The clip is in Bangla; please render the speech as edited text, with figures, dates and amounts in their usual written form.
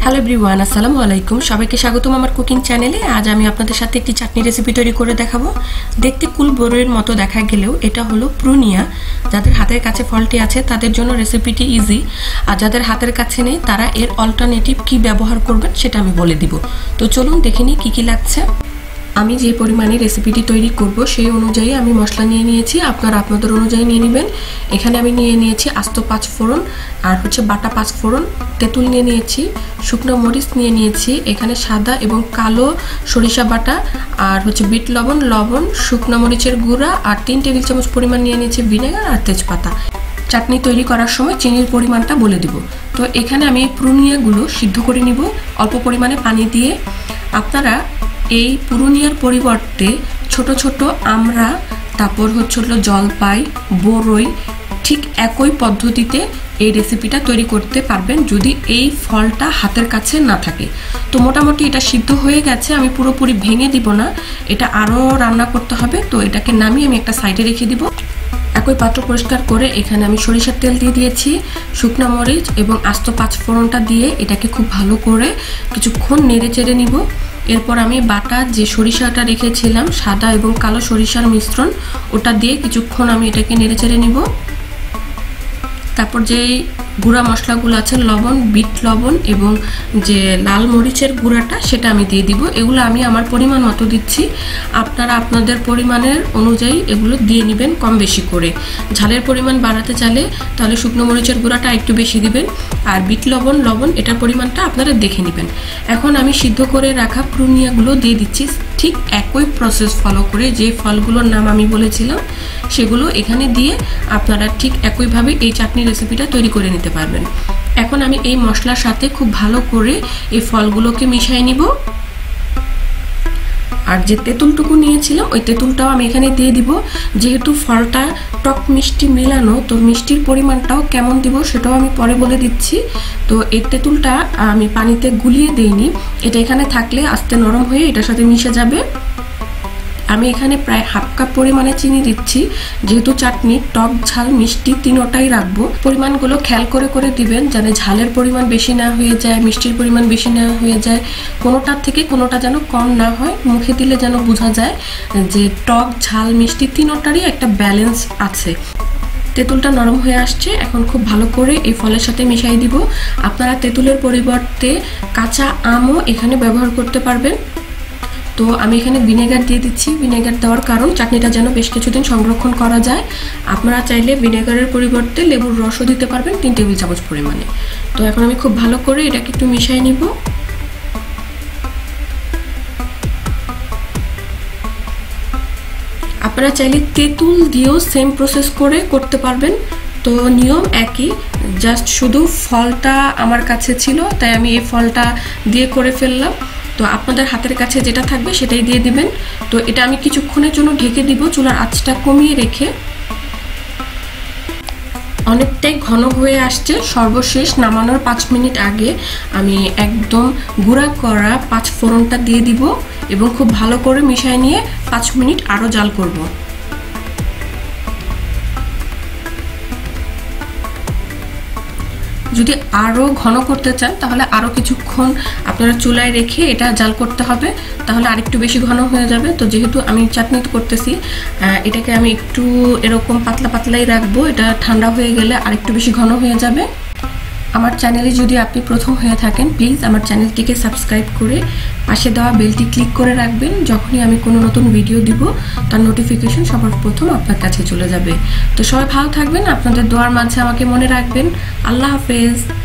হ্যালো এভরিওয়ান, আসসালামু আলাইকুম। সবাইকে স্বাগতম আমার কুকিং চ্যানেলে। আজ আমি আপনাদের সাথে একটি চাটনি রেসিপি তৈরি করে দেখাবো। দেখতে কুল বড়ইয়ের মতো দেখা গেলেও এটা হলো প্রুনিয়া। যাদের হাতের কাছে ফলটি আছে তাদের জন্য রেসিপিটি ইজি, আর যাদের হাতের কাছে নেই তারা এর অল্টারনেটিভ কি ব্যবহার করবেন সেটা আমি বলে দিব। তো চলুন দেখে নিই কী কী লাগছে। আমি যে পরিমাণে রেসিপিটি তৈরি করব সেই অনুযায়ী আমি মশলা নিয়ে নিয়েছি, আপনারা আপনাদের অনুযায়ী নিয়ে নেবেন। এখানে আমি নিয়ে নিয়েছি আস্ত 5 ফোড়ন আর বাটা 5 ফোড়ন, তেঁতুল নিয়ে নিয়েছি, শুকনো মরিচ নিয়ে নিয়েছি, এখানে সাদা এবং কালো সরিষা বাটা আর বিট লবণ, শুকনো মরিচের গুঁড়া আর 3 টেবিল চামচ পরিমাণ নিয়ে নিয়েছি ভিনেগার আর তেজপাতা। চাটনি তৈরি করার সময় চিনির পরিমাণটা বলে দিব। তো এখানে আমি এই প্রুনিয়াগুলো সিদ্ধ করে নিব অল্প পরিমাণে পানি দিয়ে। আপনারা এই পুরুনিয়ার পরিবর্তে ছোট ছোট আমড়া, তারপর জলপাই, বড়ই ঠিক একই পদ্ধতিতে এই রেসিপিটা তৈরি করতে পারবেন যদি এই ফলটা হাতের কাছে না থাকে। তো মোটামুটি এটা সিদ্ধ হয়ে গেছে, আমি পুরোপুরি ভেঙে দিব না, এটা আরও রান্না করতে হবে। তো এটাকে নামিয়ে আমি একটা সাইডে রেখে দিব। একই পাত্র পরিষ্কার করে এখানে আমি সরিষার তেল দিয়ে দিয়েছি, শুকনো মরিচ এবং আস্ত 5 ফোড়নটা দিয়ে এটাকে খুব ভালো করে কিছুক্ষণ নেড়ে চেড়ে নিব। এরপর আমি বাটা যে সরিষাটা রেখেছিলাম, সাদা এবং কালো সরিষার মিশ্রণ, ওটা দিয়ে কিছুক্ষণ আমি এটাকে নেড়ে চেড়ে নিব। তারপর যে গুঁড়া মশলাগুলো আছে, লবণ, বিট লবণ এবং যে লাল মরিচের গুঁড়াটা, সেটা আমি দিয়ে দিব। এগুলো আমি আমার পরিমাণ মতো দিচ্ছি, আপনারা আপনাদের পরিমাণের অনুযায়ী এগুলো দিয়ে নেবেন কম বেশি করে। ঝালের পরিমাণ বাড়াতে চাইলে তাহলে শুকনো মরিচের গুঁড়াটা একটু বেশি দিবেন, আর বিট লবণ এটার পরিমাণটা আপনারা দেখে নেবেন। এখন আমি সিদ্ধ করে রাখা প্রুনিয়াগুলো দিয়ে দিচ্ছি, ঠিক একই প্রসেস ফলো করে। যে ফলগুলোর নাম আমি বলেছিলাম সেগুলো এখানে দিয়ে আপনারা ঠিক একইভাবে এই চাটনি রেসিপিটা তৈরি করে নিতে পারবেন। এখন আমি এই মশলার সাথে খুব ভালো করে এই ফলগুলোকে মিশিয়ে নিব। আর যে তেঁতুলটুকু নিয়েছিলাম ওই তেঁতুলটাও আমি এখানে দিয়ে দিব। যেহেতু ফলটা টক মিষ্টি মেলানো, তো মিষ্টির পরিমাণটাও কেমন দিব সেটাও আমি পরে বলে দিচ্ছি। তো এই তেঁতুলটা আমি পানিতে গুলিয়ে দেইনি, এটা এখানে থাকলে আস্তে নরম হয়ে এটার সাথে মিশে যাবে। আমি এখানে প্রায় হাফ কাপ পরিমাণে চিনি দিচ্ছি, যেহেতু চাটনি টক ঝাল মিষ্টি তিনোটাই রাখবো। পরিমাণগুলো খেয়াল করে করে দিবেন, যেন ঝালের পরিমাণ বেশি না হয়ে যায়, মিষ্টির পরিমাণ বেশি না হয়ে যায়, কোনোটার থেকে কোনোটা যেন কম না হয়। মুখে দিলে যেন বোঝা যায় যে টক ঝাল মিষ্টি তিনোটারই একটা ব্যালেন্স আছে। তেঁতুলটা নরম হয়ে আসছে, এখন খুব ভালো করে এই ফলের সাথে মিশিয়ে দিব। আপনারা তেঁতুলের পরিবর্তে কাঁচা আমও এখানে ব্যবহার করতে পারবেন। তো আমি এখানে ভিনেগার দিয়ে দিচ্ছি। ভিনেগার দেওয়ার কারণ চাটনিটা যেন বেশ কিছুদিন সংরক্ষণ করা যায়। আপনারা চাইলে ভিনেগারের পরিবর্তে লেবুর রসও দিতে পারবেন 3 টেবিল চামচ পরিমাণে। তো এখন আমি খুব ভালো করে এটাকে একটু মিশিয়ে নিব। আপনারা চাইলে তেঁতুল দিয়েও সেম প্রসেস করে করতে পারবেন। তো নিয়ম একই, জাস্ট শুধু ফলটা আমার কাছে ছিল তাই আমি এই ফলটা দিয়ে করে ফেললাম। তো আপনাদের হাতের কাছে যেটা থাকবে সেটাই দিয়ে দিবেন। তো এটা আমি কিছুক্ষণের জন্য ঢেকে দিব, চুলার আঁচটা কমিয়ে রেখে। অনেকটাই ঘন হয়ে আসছে, সর্বশেষ নামানোর 5 মিনিট আগে আমি একদম গুঁড়া করা 5 ফোড়নটা দিয়ে দিব এবং খুব ভালো করে মিশিয়ে নিয়ে 5 মিনিট আরও জাল করব। যদি আরও ঘন করতে চান তাহলে আরও কিছুক্ষণ আপনারা চুলায় রেখে এটা জাল করতে হবে, তাহলে আরেকটু বেশি ঘন হয়ে যাবে। তো যেহেতু আমি চাটনি করতেছি, এটাকে আমি একটু এরকম পাতলা পাতলাই রাখবো, এটা ঠান্ডা হয়ে গেলে আরেকটু বেশি ঘন হয়ে যাবে। আমার চ্যানেলে যদি আপনি প্রথম হয়ে থাকেন, প্লিজ আমার চ্যানেলটিকে সাবস্ক্রাইব করে পাশে দেওয়া বেলটি ক্লিক করে রাখবেন। যখনই আমি কোনো নতুন ভিডিও দিব তার নোটিফিকেশন সবার প্রথম আপনার কাছে চলে যাবে। তো সবাই ভালো থাকবেন, আপনাদের দোয়ার মাঝে আমাকে মনে রাখবেন। আল্লাহ হাফেজ।